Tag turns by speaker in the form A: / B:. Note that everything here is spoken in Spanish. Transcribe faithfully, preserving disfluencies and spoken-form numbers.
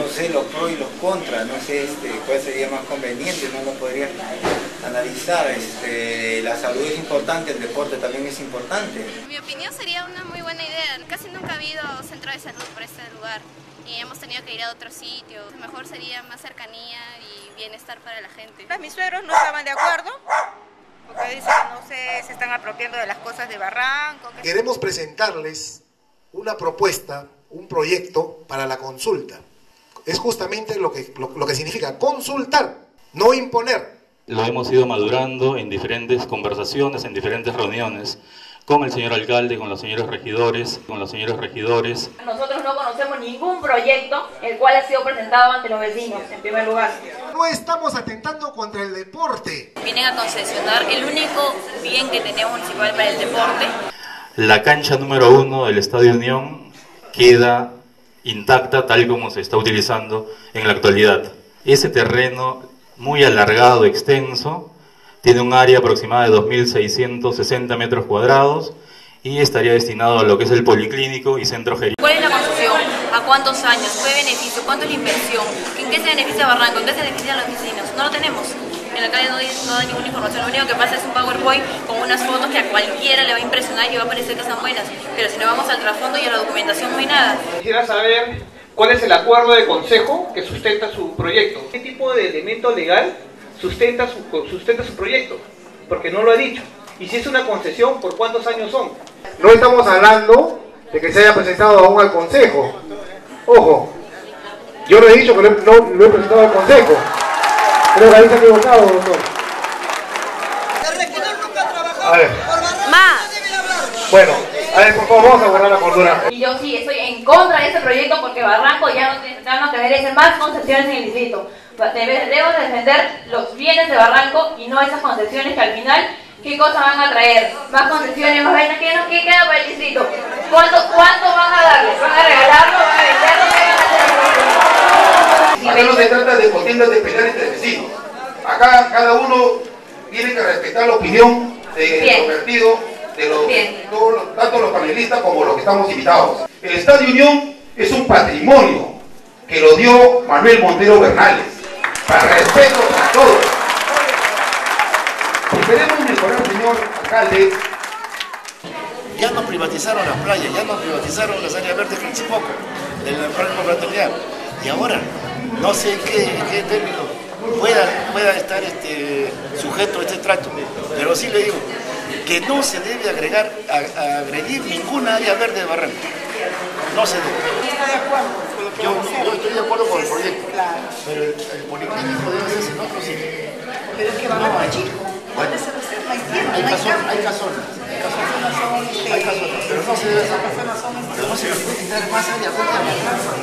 A: sé los pros y los contras, no sé este, cuál sería más conveniente, no lo podría analizar. Este, la salud es importante, el deporte también es importante.
B: En mi opinión sería una muy buena idea. Casi nunca ha habido centro de salud por este lugar y hemos tenido que ir a otros sitios. Mejor sería más cercanía y bienestar para la gente.
C: Mis suegros no estaban de acuerdo, porque dicen que no se, se están apropiando de las cosas de Barranco. Que...
D: Queremos presentarles una propuesta, un proyecto para la consulta. Es justamente lo que, lo, lo que significa consultar, no imponer.
E: Lo hemos ido madurando en diferentes conversaciones, en diferentes reuniones, con el señor alcalde, con los señores regidores, con los señores regidores.
F: Nosotros no conocemos ningún proyecto el cual ha sido presentado ante los vecinos, en primer lugar.
D: No estamos atentando contra el deporte.
B: Vienen a concesionar el único bien que tenemos municipal para el deporte.
E: La cancha número uno del Estadio Unión queda intacta tal como se está utilizando en la actualidad. Ese terreno muy alargado, extenso, tiene un área aproximada de dos mil seiscientos sesenta metros cuadrados y estaría destinado a lo que es el policlínico y centro geriátrico.
B: ¿Cuál es la concesión? ¿A cuántos años? ¿Qué beneficio? ¿Cuánto es la inversión? ¿En qué se beneficia Barranco? ¿En qué se beneficia a los vecinos? No lo tenemos. En la calle no hay, no hay ninguna información. Lo único que pasa es un PowerPoint con unas fotos que a cualquiera le va a impresionar y va a parecer que son buenas. Pero si no vamos al trasfondo y a la documentación no hay nada.
G: Quisiera saber cuál es el acuerdo de consejo que sustenta su proyecto. ¿Qué tipo de elemento legal sustenta su, sustenta su proyecto? Porque no lo ha dicho. Y si es una concesión, ¿por cuántos años son?
D: No estamos hablando de que se haya presentado aún al consejo. Ojo, yo no he dicho que lo he, no, lo he presentado al consejo. Creo que ahí se ha equivocado, doctor.
H: El regidor nunca ha trabajado.
D: A ver.
H: Por Barranco
B: Más.
H: no debe hablar.
D: Bueno, a ver, por favor, vamos a guardar la cordura.
F: Y yo sí estoy en contra de ese proyecto porque Barranco ya no, ya no te merece más concesiones en el distrito. Debemos defender los bienes de Barranco y no esas concesiones que al final, ¿qué cosas van a traer? Más concesiones, más vainas, ¿qué, no, qué queda para el distrito? ¿Cuánto, ¿Cuánto van a darles? ¿Van a regalarlo? ¿Van a venderlo? ¿Qué van a hacer?
I: Acá no se trata de contiendas de pelear entre vecinos. Acá cada uno tiene que respetar la opinión de los vertidos, de los, todos los, tanto los panelistas como los que estamos invitados. El Estadio Unión es un patrimonio que lo dio Manuel Montero Bernales, para respeto a todos. Si queremos mejorar, señor alcalde,
J: ya nos privatizaron las playas, ya nos privatizaron las áreas verdes del Chipoco, del Parque Fraternidad. Y ahora, no sé en qué, en qué término pueda, pueda estar este, sujeto a este trato, pero sí le digo que no se debe agregar, a, a agredir ninguna área verde de Barranco. No se debe.
H: ¿Está de acuerdo con lo que
J: Yo,
H: vamos a hacer?
J: yo estoy de acuerdo con el proyecto,
H: Claro.
J: pero el, el policlínico debe hacerse en otro sitio.
H: Pero es que Barranco es chico. ¿Dónde se va a hacer? No hay tiempo,
J: Hay
H: no hay
J: casonas,
H: campo.
J: hay casonas, hay casonas,
H: Las zonas son,
J: hay casonas, pero no se debe
H: las
J: sacar.
H: zonas son
J: Pero no se le puede quitar más área verde a Barranco.